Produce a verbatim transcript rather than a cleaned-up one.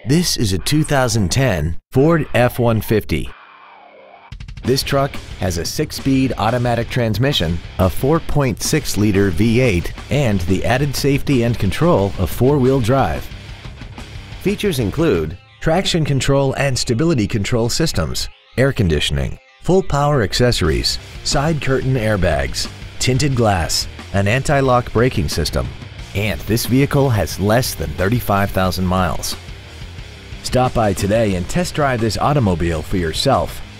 This is a two thousand ten Ford F one fifty. This truck has a six-speed automatic transmission, a four point six liter V eight, and the added safety and control of four-wheel drive. Features include traction control and stability control systems, air conditioning, full power accessories, side curtain airbags, tinted glass, an anti-lock braking system, and this vehicle has less than thirty-five thousand miles. Stop by today and test drive this automobile for yourself.